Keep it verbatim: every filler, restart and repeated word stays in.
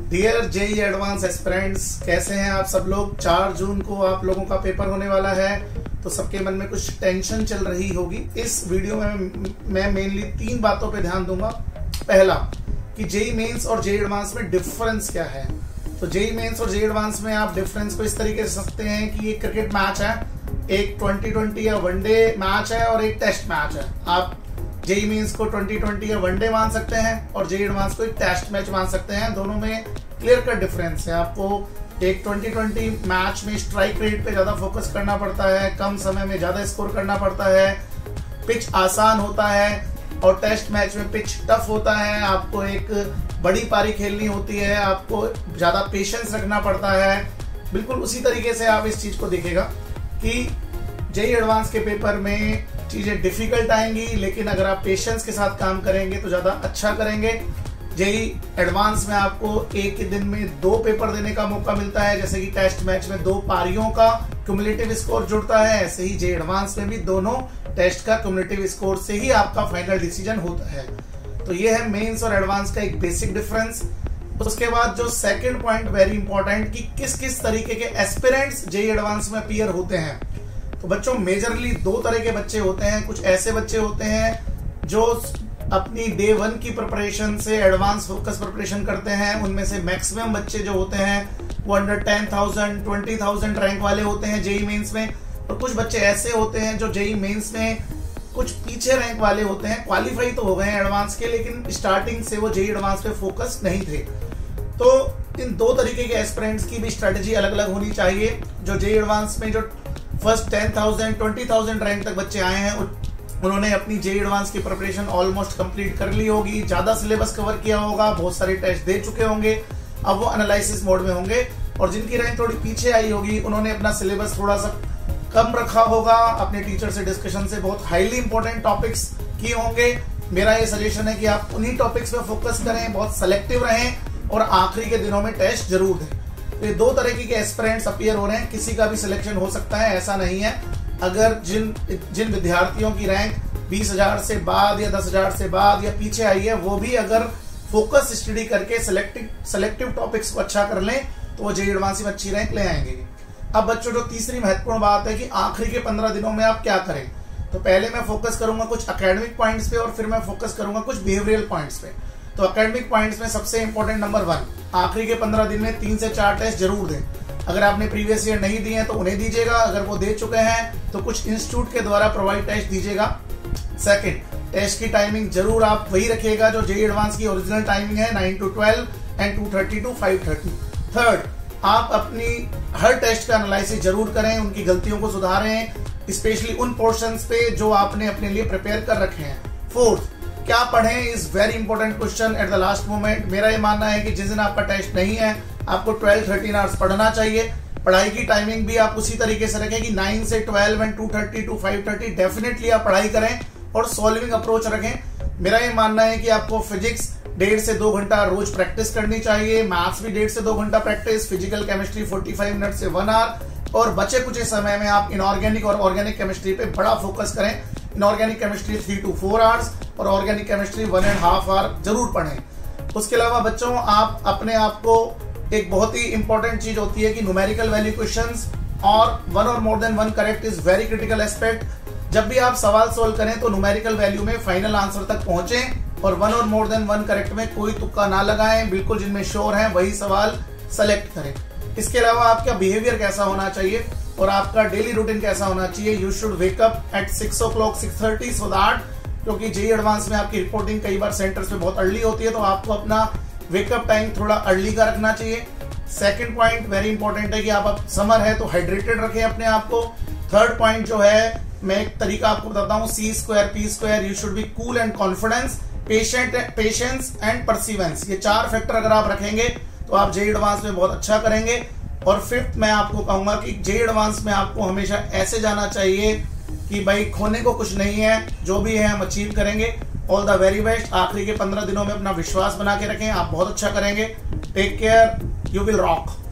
Dear JEE advance aspirants, कैसे हैं आप सब लोग। चार जून को आप लोगों का पेपर होने वाला है, तो सबके मन में कुछ टेंशन चल रही होगी। इस वीडियो में मैं मेनली तीन बातों पे ध्यान दूंगा। पहला कि जेई मेंस और जेई एडवांस में डिफरेंस क्या है। तो जेई मेंस और जेई एडवांस में आप डिफरेंस को इस तरीके से सकते हैं कि एक क्रिकेट मैच है, एक ट्वेंटी ट्वेंटी या वनडे मैच है और एक टेस्ट मैच है। आप जेई मेंस को ट्वेंटी ट्वेंटी या वनडे मान सकते हैं और जेई एडवांस को एक टेस्ट मैच मान सकते हैं। दोनों में क्लियर कट डिफरेंस है। आपको एक ट्वेंटी ट्वेंटी मैच में स्ट्राइक रेट पे ज्यादा फोकस करना पड़ता है, कम समय में ज्यादा स्कोर करना पड़ता है, पिच आसान होता है। और टेस्ट मैच में पिच टफ होता है, आपको एक बड़ी पारी खेलनी होती है, आपको ज्यादा पेशेंस रखना पड़ता है। बिल्कुल उसी तरीके से आप इस चीज को देखेगा कि जेई एडवांस के पेपर में चीजें डिफिकल्ट आएंगी, लेकिन अगर आप पेशेंस के साथ काम करेंगे तो ज्यादा अच्छा करेंगे। जेई एडवांस में आपको एक ही दिन में दो पेपर देने का मौका मिलता है, जैसे कि टेस्ट मैच में दो पारियों का क्यूमुलेटिव स्कोर जुड़ता है, ऐसे ही जेई एडवांस में भी दोनों टेस्ट का क्यूमुलेटिव स्कोर से ही आपका फाइनल डिसीजन होता है। तो ये है मेंस और एडवांस का एक बेसिक डिफरेंस। उसके बाद जो सेकंड पॉइंट वेरी इंपॉर्टेंट कि किस किस तरीके के एस्पिरेंट्स जेई एडवांस में अपीयर होते हैं। तो बच्चों मेजरली दो तरह के बच्चे होते हैं। कुछ ऐसे बच्चे होते हैं जो अपनी डे वन की प्रिपरेशन से एडवांस फोकस प्रिपरेशन करते हैं। उनमें से मैक्सिमम बच्चे जो होते हैं वो under ten thousand twenty thousand rank वाले होते हैं जेई मेंस में। और कुछ बच्चे ऐसे होते हैं जो जेई मेंस में कुछ पीछे रैंक वाले होते हैं, क्वालिफाई तो हो गए हैं एडवांस के, लेकिन स्टार्टिंग से वो जेई एडवांस पे फोकस नहीं थे। तो इन दो तरीके के एस्पिरेंट्स की भी स्ट्रेटेजी अलग अलग होनी चाहिए। जो जेई एडवांस में जो first ten thousand twenty thousand rank तक बच्चे आए हैं, उन्होंने अपनी जेई एडवांस की प्रिपरेशन ऑलमोस्ट कंप्लीट कर ली होगी, ज्यादा सिलेबस कवर किया होगा, बहुत सारे टेस्ट दे चुके होंगे, अब वो एनालिसिस मोड में होंगे। और जिनकी रैंक थोड़ी पीछे आई होगी, उन्होंने अपना सिलेबस थोड़ा सा कम रखा होगा, अपने टीचर से डिस्कशन से बहुत हाईली इंपॉर्टेंट टॉपिक्स किए होंगे। मेरा ये सजेशन है कि आप उन्हीं टॉपिक्स पे फोकस करें, बहुत सेलेक्टिव रहें और आखिरी के दिनों में टेस्ट जरूर दें। ये दो तरह के एस्पिरेंट्स अपीयर हो रहे हैं, किसी का भी सिलेक्शन हो सकता है, ऐसा नहीं है। अगर जिन जिन विद्यार्थियों की रैंक बीस हजार से बाद या दस हजार से बाद या पीछे आई है, वो भी अगर फोकस स्टडी करके सिलेक्टिव सिलेक्टिव टॉपिक्स को अच्छा कर लें तो वो जेई एडवांस में अच्छी रैंक ले आएंगे। अब बच्चों जो तीसरी महत्वपूर्ण बात है कि आखिरी के पंद्रह दिनों में आप क्या करें। तो पहले मैं फोकस करूंगा कुछ एकेडमिक पॉइंट्स पे और फिर मैं फोकस करूंगा कुछ बिहेवियरल पॉइंट्स पे। तो एकेडमिक पॉइंट्स में सबसे इंपॉर्टेंट नंबर वन, आखिरी के पंद्रह दिन में तीन से चार टेस्ट जरूर दें। अगर आपने प्रीवियस ईयर नहीं दिए हैं तो उन्हें दीजिएगा, अगर वो दे चुके हैं तो कुछ इंस्टीट्यूट के द्वारा प्रोवाइड टेस्ट दीजिएगा। सेकंड, टेस्ट की टाइमिंग जरूर आप वही रखिएगा जो जेई एडवांस की ओरिजिनल टाइमिंग है, nine to twelve and two thirty to five thirty. Third, आप अपनी हर टेस्ट का एनालिसिस जरूर करें, उनकी गलतियों को सुधारें, स्पेशली उन पोर्शंस पे जो आपने अपने लिए प्रिपेयर कर रखे हैं। फोर्थ, क्या पढ़ें is very important question at the last moment. मेरा ये मानना है कि जिस दिन आपका टेस्ट नहीं है आपको ट्वेल्व थर्टीन आवर्स पढ़ना चाहिए। पढ़ाई की टाइमिंग भी आप उसी तरीके से रखें कि नाइन से twelve and two thirty to five thirty definitely आप पढ़ाई करें और सॉल्विंग अप्रोच रखें। मेरा ये मानना है कि आपको फिजिक्स डेढ़ से दो घंटा रोज प्रैक्टिस करनी चाहिए, मैथ्स भी डेढ़ से दो घंटा practice, physical chemistry forty five minute से वन आवर, और बचे कुछ समय में आप इनऑर्गेनिक और ऑर्गेनिक केमिस्ट्री पे बड़ा फोकस करें। Inorganic chemistry three two four hours और organic chemistry one and half hour जरूर पढ़ें। उसके अलावा बच्चों आप अपने आप को, एक बहुत ही इंपॉर्टेंट चीज होती है कि न्यूमेरिकल वैल्यू क्वेश्चंस और वन और more than one correct is very critical aspect. जब भी आप सवाल सोल्व करें तो न्यूमेरिकल वैल्यू में फाइनल आंसर तक पहुंचें और वन और मोर देन वन करेक्ट में कोई तुक्का ना लगाएं, बिल्कुल जिनमें श्योर हैं वही सवाल सेलेक्ट करें। इसके अलावा आपका बिहेवियर कैसा होना चाहिए और आपका डेली रूटीन कैसा होना चाहिए। You should wake up at six o'clock six thirty so that, क्योंकि जेई एडवांस में आपकी रिपोर्टिंग कई बार सेंटर्स में बहुत अर्ली होती है, तो आपको अपना वेकअप टाइम थोड़ा अर्ली का रखना चाहिए। सेकंड पॉइंट वेरी इंपॉर्टेंट है कि आप अब समर है तो हाइड्रेटेड रखें अपने आप को। थर्ड पॉइंट जो है, मैं एक तरीका आपको बताता हूँ, C square P square, you should be cool and confidence, patient patience and perseverance. ये चार फैक्टर अगर आप रखेंगे तो आप जेई एडवांस में बहुत अच्छा करेंगे। और फिफ्थ, मैं आपको कहूंगा कि जेई एडवांस में आपको हमेशा ऐसे जाना चाहिए कि भाई खोने को कुछ नहीं है, जो भी है हम अचीव करेंगे। All the very best. आखिरी के पंद्रह दिनों में अपना विश्वास बना के रखें, आप बहुत अच्छा करेंगे। Take care, you will rock.